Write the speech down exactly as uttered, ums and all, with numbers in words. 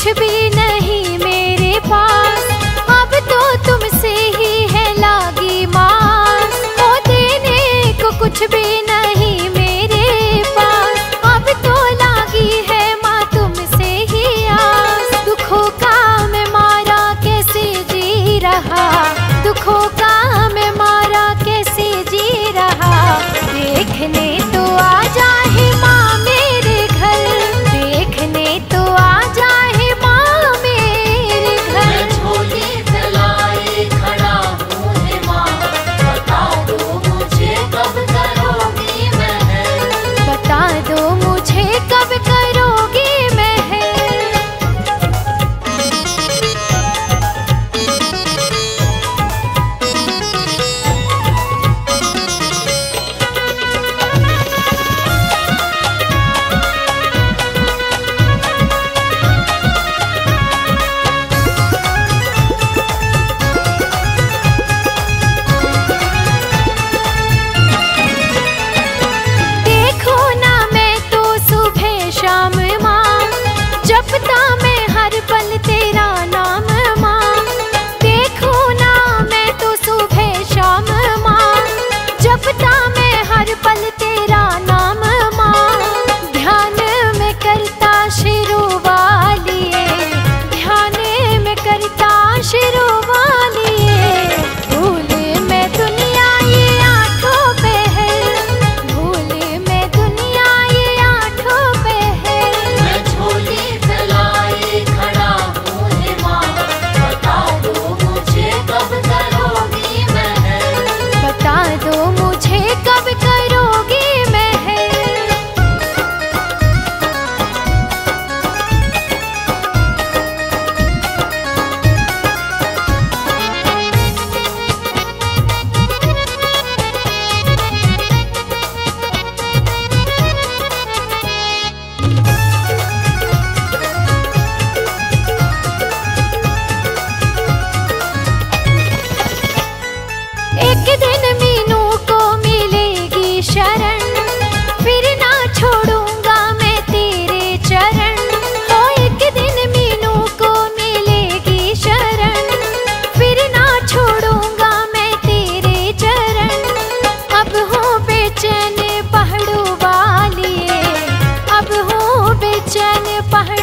कुछ भी नहीं मेरे पास, अब तो तुमसे ही है लागी मास। ओ देने को कुछ भी नहीं मेरे पास, अब तो लागी है माँ तुमसे ही आस। दुखों का मैं मारा कैसे जी रहा, दुखों का मैं मारा कैसे जी रहा। देखने तो आ जाए माँ मेरे घर, देखने तो आ जाए माँ मेरे घर। मैं झोली फैलाए खड़ा हूँ हे माँ, बता दो मुझे कब करोगी महर, बता दो मुझे कब करोगी महर। देखो ना मैं तो सुबह शाम माँ, जपता मैं हर पल तेरा नाम माँ। देखो ना मैं तो सुबह शाम माँ, जपता मैं हर पल तेरा नाम माँ। ध्यान में करता शिरो वालिए, ध्यान में करता शिरो वालिए। भूल मैं दुनिया ये आठों पहर, भूल मैं दुनिया ये आठों पहर। मैं झोली फैलाए खड़ा हूँ हे माँ, बता दो मुझे कब करोगी महर, बता दो मुझे कब करोगी महर। एक दिन मीनू को मिलेगी शरण, फिर ना छोड़ूंगा मैं तेरे चरण। हो एक दिन मीनू को मिलेगी शरण, फिर ना छोड़ूंगा मैं तेरे चरण। अब हो बेचैन पहाड़ों वालिए, अब हो बेचैन पहाड़